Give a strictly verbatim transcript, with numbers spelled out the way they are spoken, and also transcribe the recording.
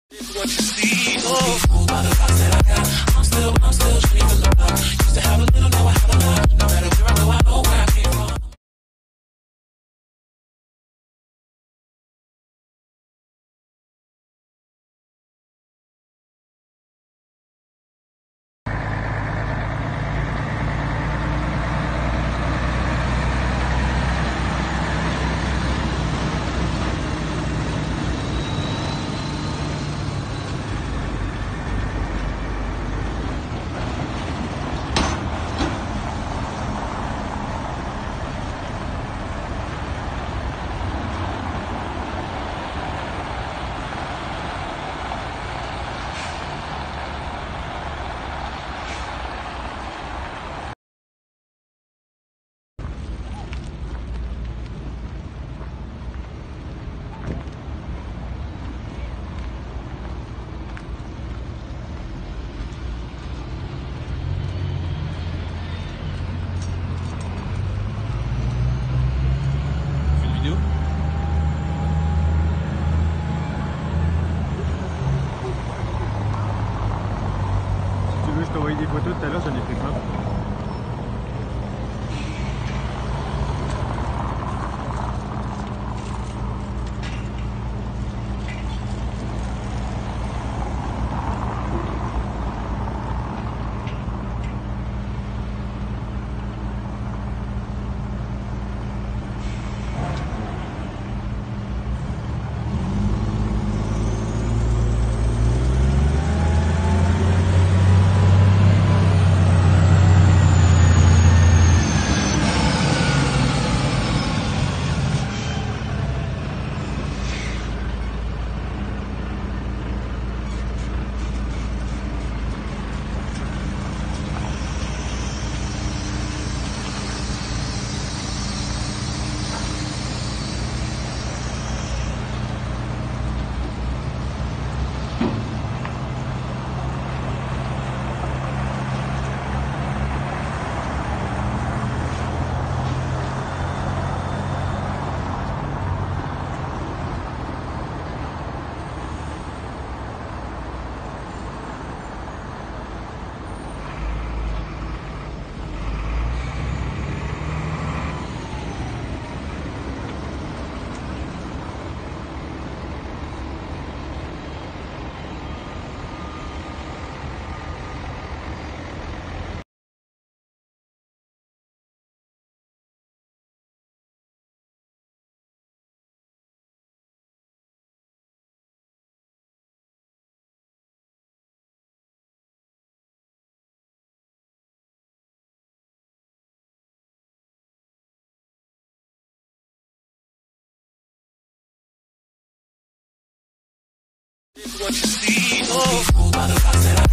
What you see, oh, fooled by the thoughts that I got. I'm still, I'm still dreaming the love. Used to have a little, now I have a lot. No matter where I go, I know where I came from. Je t'envoie des photos tout à l'heure, j'en ai fait plein. What you see, oh, fooled by the thoughts that I